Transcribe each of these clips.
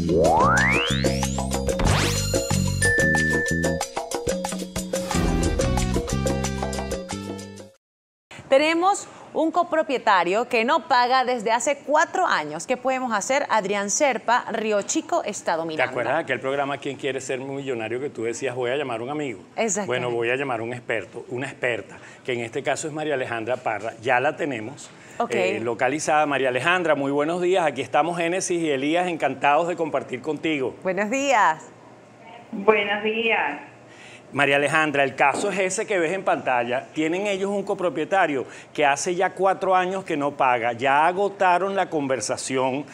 Tenemos un copropietario que no paga desde hace 4 años. ¿Qué podemos hacer? Adrián Serpa, Río Chico, Estado Miranda. ¿Te acuerdas de aquel programa ¿Quién quiere ser millonario? Que tú decías, voy a llamar a un amigo. Bueno, voy a llamar a un experto, una experta, que en este caso es María Alejandra Parra. Ya la tenemos localizada. María Alejandra, muy buenos días. Aquí estamos Génesis y Elías, encantados de compartir contigo. Buenos días. Buenos días. María Alejandra, el caso es ese que ves en pantalla. Tienen ellos un copropietario que hace ya 4 años que no paga. Ya agotaron la conversación,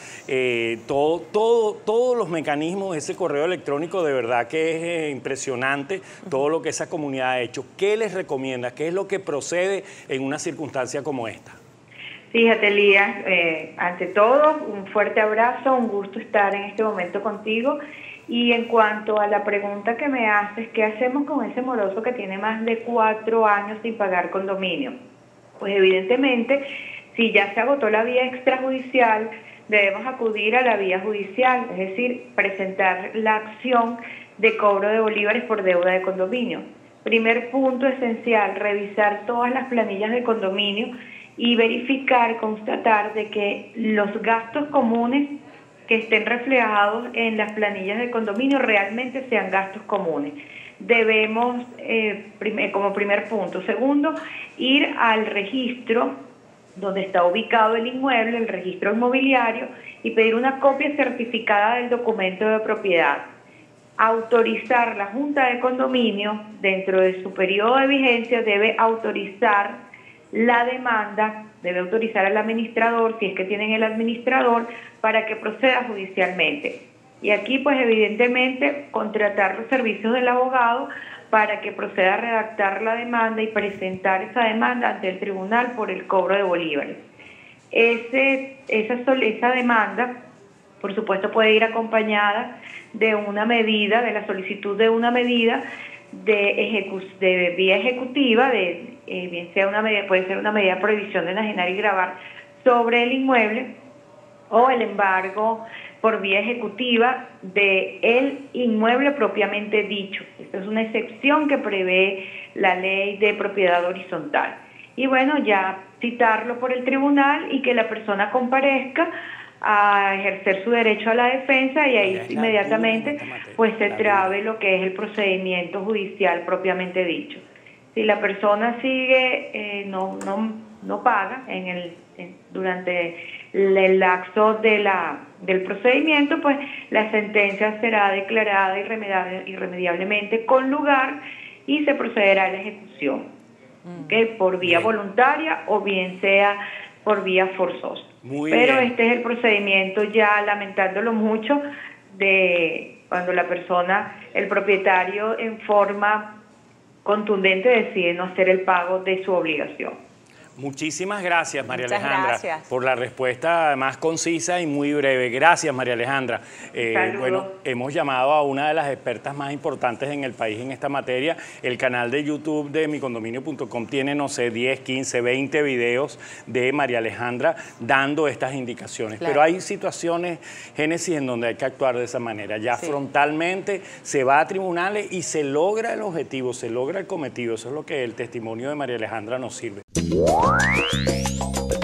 todos los mecanismos de ese correo electrónico. De verdad que es impresionante todo lo que esa comunidad ha hecho. ¿Qué les recomienda? ¿Qué es lo que procede en una circunstancia como esta? Fíjate, Elías, ante todo, un fuerte abrazo, un gusto estar en este momento contigo. Y en cuanto a la pregunta que me haces, ¿qué hacemos con ese moroso que tiene más de 4 años sin pagar condominio? Pues evidentemente, si ya se agotó la vía extrajudicial, debemos acudir a la vía judicial, es decir, presentar la acción de cobro de bolívares por deuda de condominio. Primer punto esencial, revisar todas las planillas de condominio y verificar, constatar de que los gastos comunes que estén reflejados en las planillas de condominio realmente sean gastos comunes. Debemos, como primer punto. Segundo, ir al registro donde está ubicado el inmueble, el registro inmobiliario, y pedir una copia certificada del documento de propiedad. Autorizar la Junta de Condominio, dentro de su periodo de vigencia, debe autorizar la demanda, debe autorizar al administrador, si es que tienen el administrador, para que proceda judicialmente. Y aquí, pues evidentemente, contratar los servicios del abogado para que proceda a redactar la demanda y presentar esa demanda ante el tribunal por el cobro de bolívares. Esa demanda, por supuesto, puede ir acompañada de una medida, de la solicitud de una medida de vía ejecutiva, bien sea una medida, puede ser una medida de prohibición de enajenar y gravar sobre el inmueble, o el embargo por vía ejecutiva del inmueble propiamente dicho. Esta es una excepción que prevé la ley de propiedad horizontal. Y bueno, ya citarlo por el tribunal y que la persona comparezca a ejercer su derecho a la defensa, y ahí inmediatamente pues se trabe lo que es el procedimiento judicial propiamente dicho. Si la persona sigue, no paga durante el lapso del procedimiento, pues la sentencia será declarada irremediablemente con lugar y se procederá a la ejecución, por vía voluntaria o bien sea por vía forzosa. Pero este es el procedimiento, ya lamentándolo mucho, de cuando la persona, el propietario, en forma contundente decide no hacer el pago de su obligación. Muchísimas gracias, María Alejandra, por la respuesta además concisa y muy breve. Gracias, María Alejandra. Bueno, hemos llamado a una de las expertas más importantes en el país en esta materia. El canal de YouTube de micondominio.com tiene, no sé, 10, 15, 20 videos de María Alejandra dando estas indicaciones. Pero hay situaciones, Génesis, en donde hay que actuar de esa manera. Ya frontalmente se va a tribunales y se logra el objetivo, se logra el cometido. Eso es lo que el testimonio de María Alejandra nos sirve.